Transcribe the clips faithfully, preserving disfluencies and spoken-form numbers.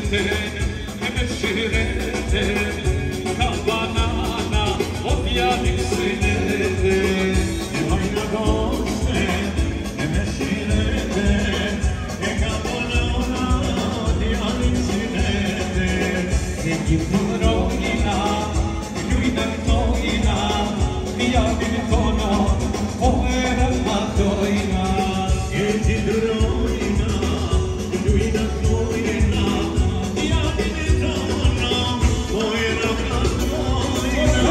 sete, e me shirete, kabanana, opia nisinete, e vai na goste, e me shirete, e kabanana, opia nisinete, e kipuroina, yuina toina, via vintono, poera matoina, e tidroina, yuina toina, via vintono, poera matoina.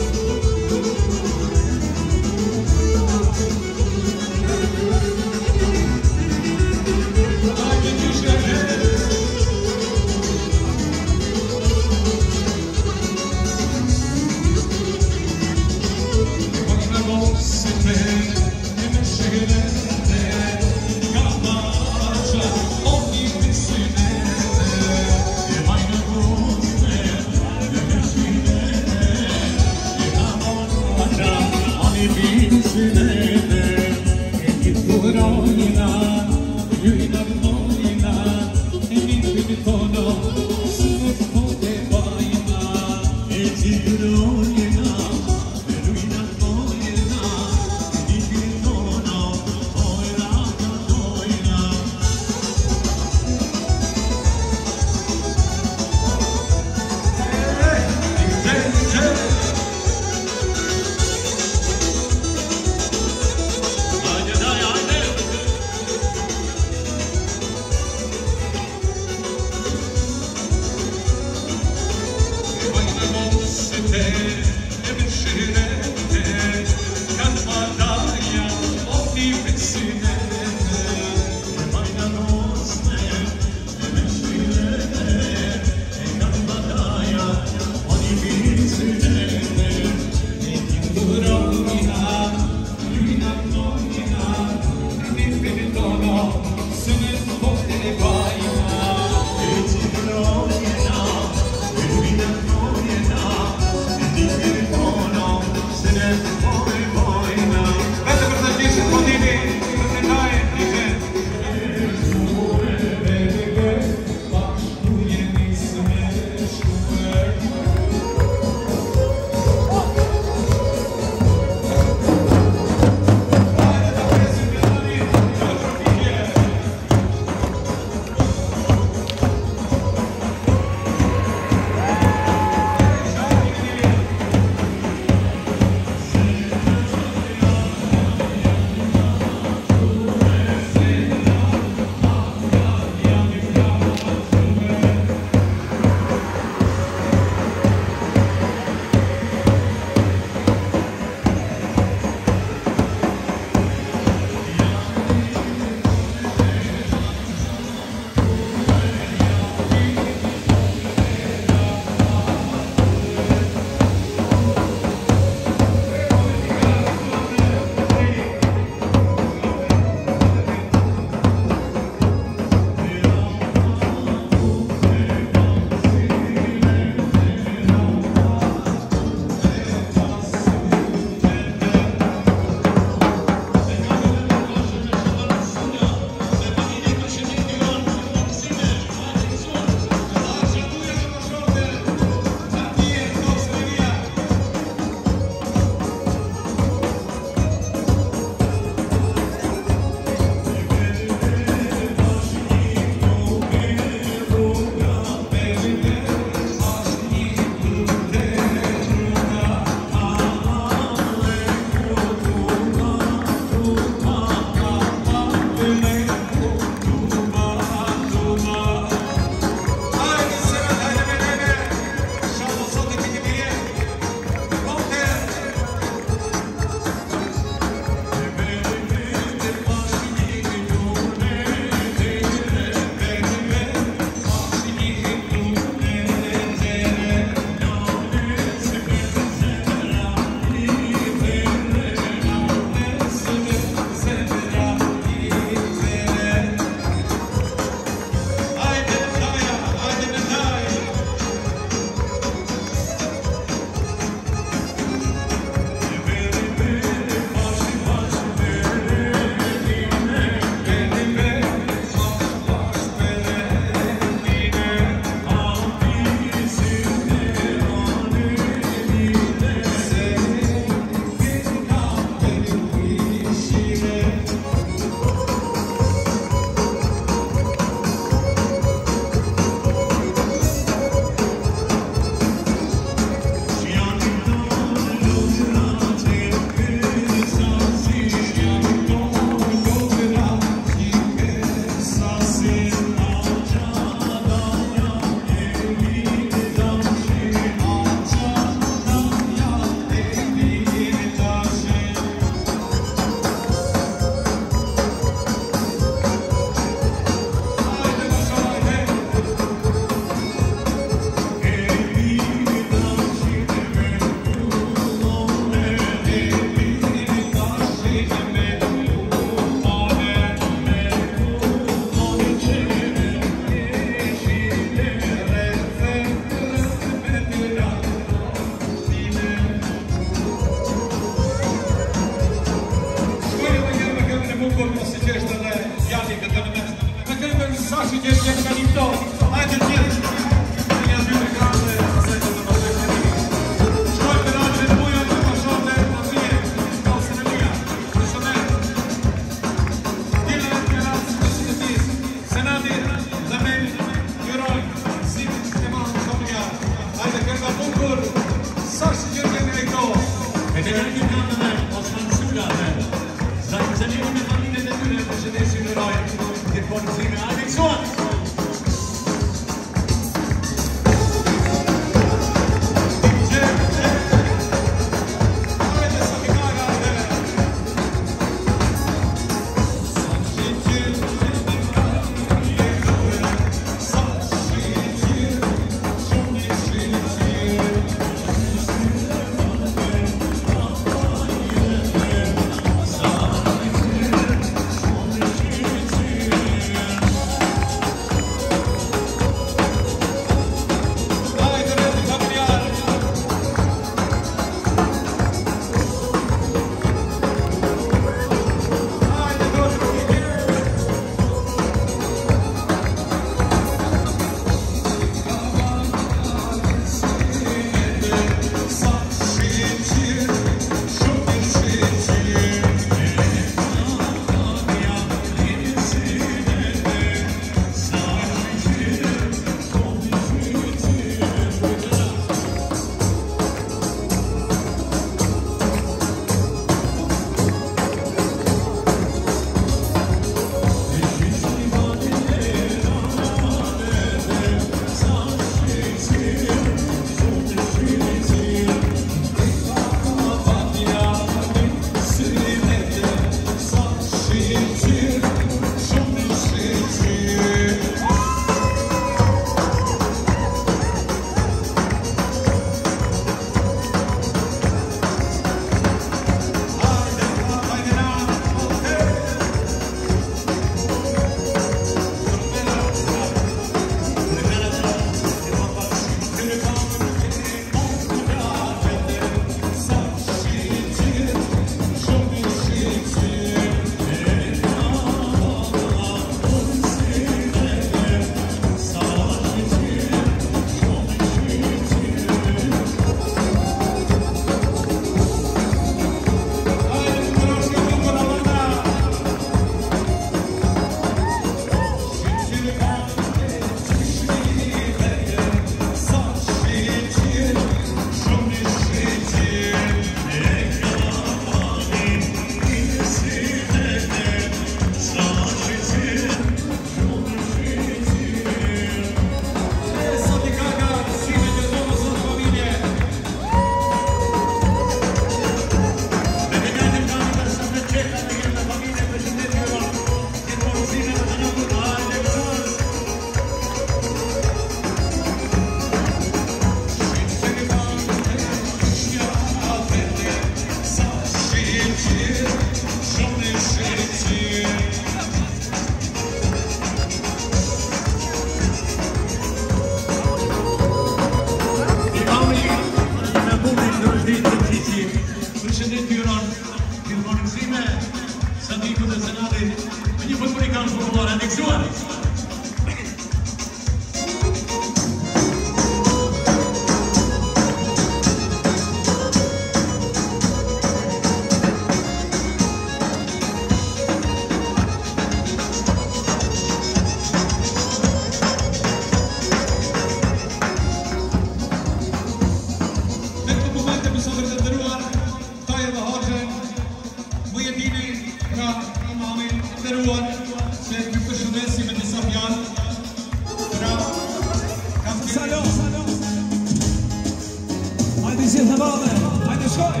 Cil Havale, hajde shkoj!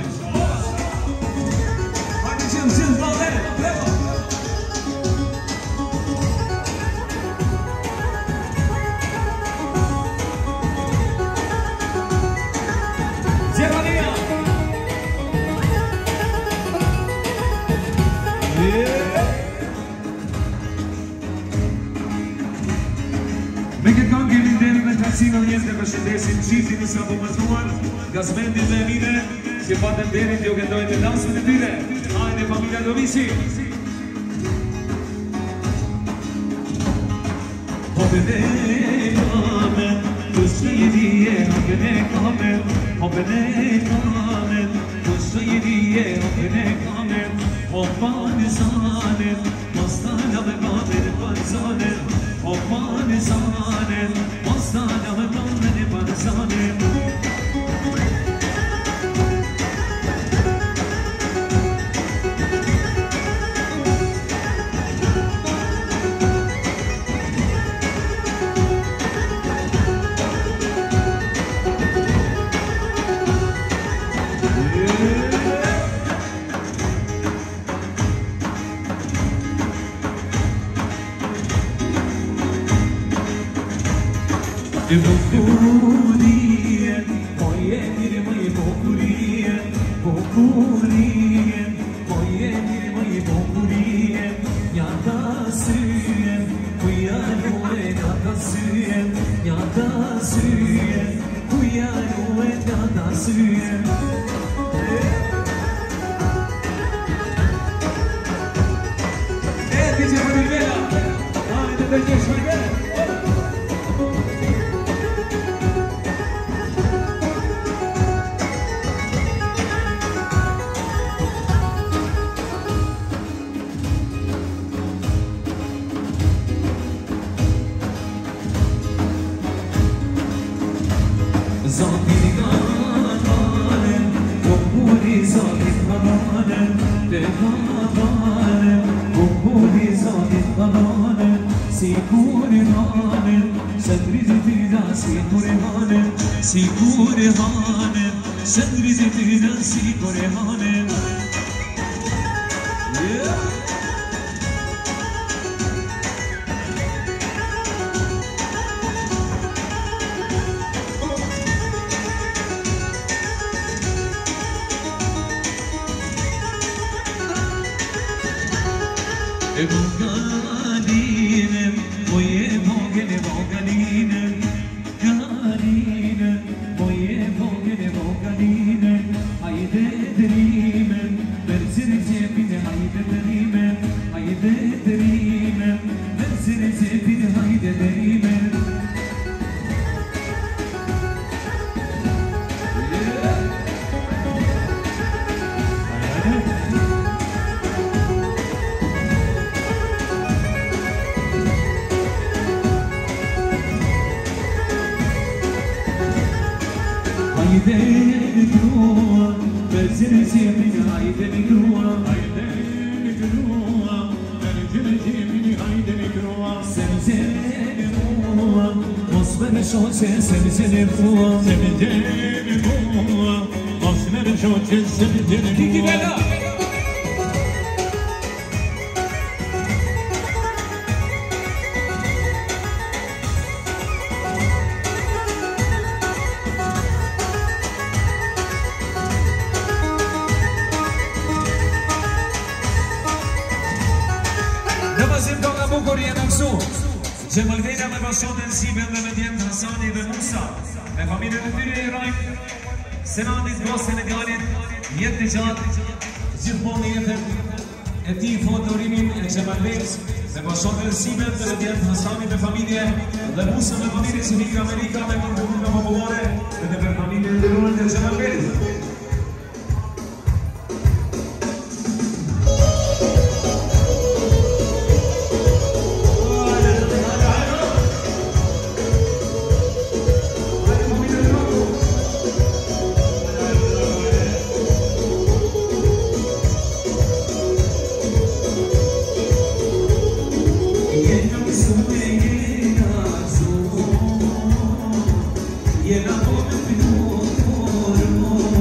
Hajde Cil, Cil Havale, prema! Gjermania! Me këtë kanë kemi deri me kasino njëzë dhe përshëndesim qifti në s'ka pëmëzuar Gazmendi dhe mine që patën deri të jo këndojnë të dansën e tyre Hajde familja Dovisi Hopën e kamen Kështë i dhije Hopën e kamen Hopën e kamen Kështë i dhije Hopën e kamen Hopën e zanen Mostana me kamen Panzanen Hopën e zanen Mostana me kamen Panzanen E bukurien, moje mire moje bukurien, bukurien, moje mire moje bukurien, njata syen, kuja lue njata syen, njata syen, kuja lue njata syen. E ti që për një vera, hajde të gjesh me vera. Zotin kavanen, kumpuli zotin kavanen, te kavanen, kumpuli zotin kavanen, si kuri hanen, sendrizi tira si kuri hanen, si kuri hanen, sendrizi tira si kuri hanen. E vogalinem, moje vogele vogalinem, galinem, moje vogele vogalinem, hajde derimen, verzire cepine, hajde derimen, hajde derimen, verzire cepine, hajde derimen. Haydi mikrua, verzire cepine, haydi mikrua, haydi mikrua, verzire cepine, haydi mikrua. Semzene mua, mosmere şoçe, semzene mua, semzene mua, mosmere şoçe, semzene mua. Kiki Bella! Që më lvejna me bashkotën Sibel dhe me djemë Hasani dhe Musa me familjen e tyre i rajmë Senadit, Gosen e Djalit jetë të gjatë gjithmonë jetën e ti fotorimin e që më lvejt me bashkotën Sibel dhe me djemë Hasani dhe familje dhe Musa me familje që mikra Amerika me konkurën në populare dhe dhe për familjen e rurën dhe që më lvejt. Yena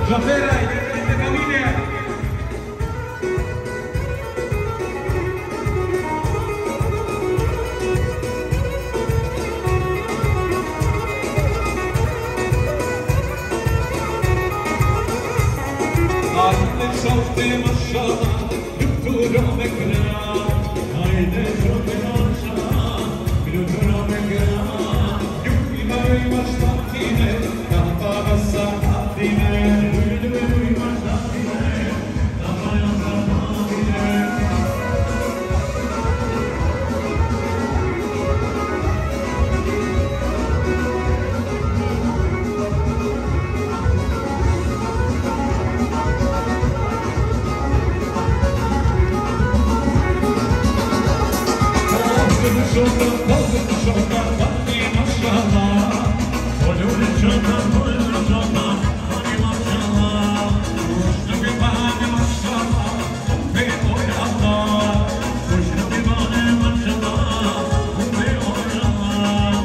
Jafera, de familie! Haydi şofte maşallah, yutturum ekran. Haydi şofte maşallah, yutturum ekran. Yutturum maşallah, kahpa basa dine. Yutturum maşallah, kahpa basa dine. Şofta, şofta, hadi maşallah. Olur şofta, olur şofta, hadi maşallah. Kuşlu bir bane maşallah, ve oyallah. Kuşlu bir bane maşallah, ve oyallah.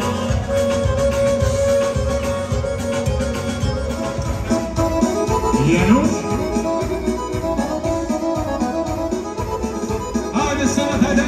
Yanur. Hadi sana hadi.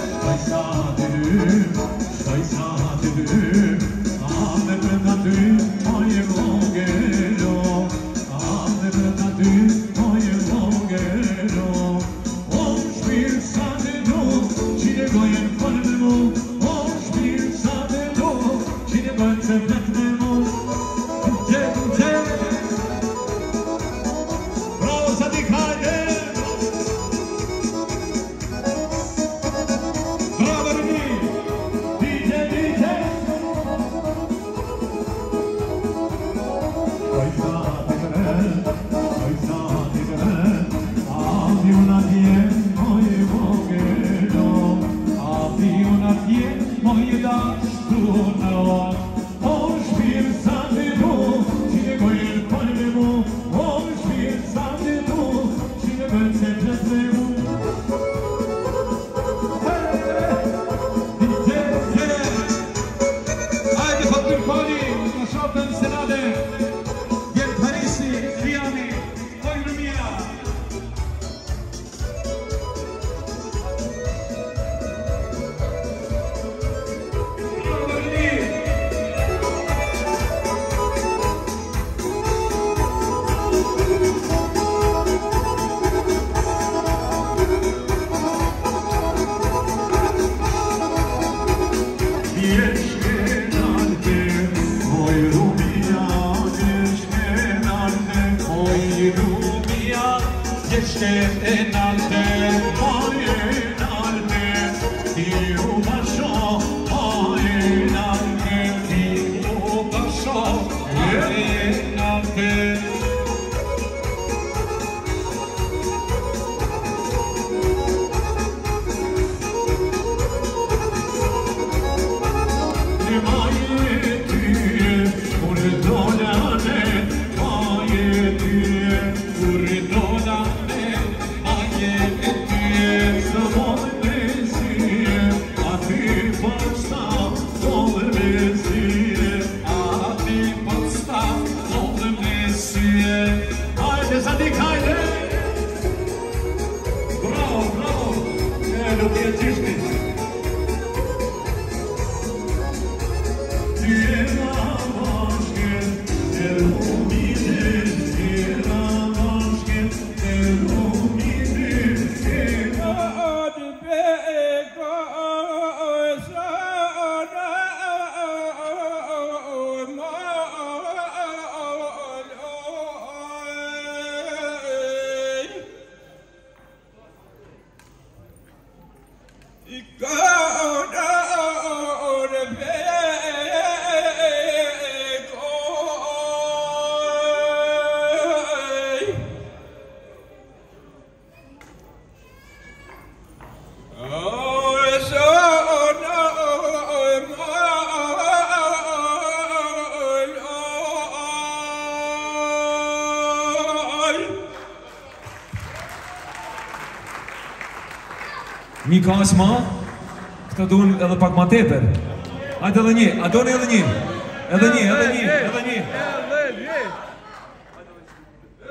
Mica Asma, këtë duhen edhe pak ma tepër. Hajde edhe një, a doni edhe një? Edhe një, edhe një, edhe një.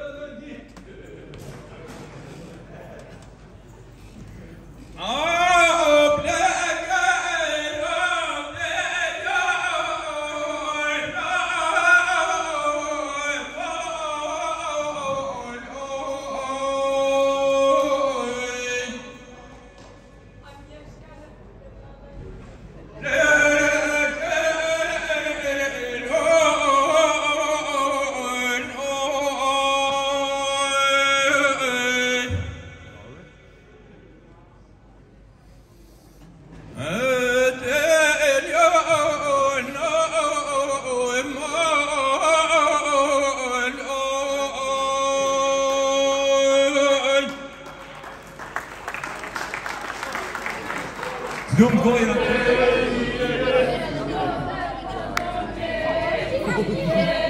Lumë gojra.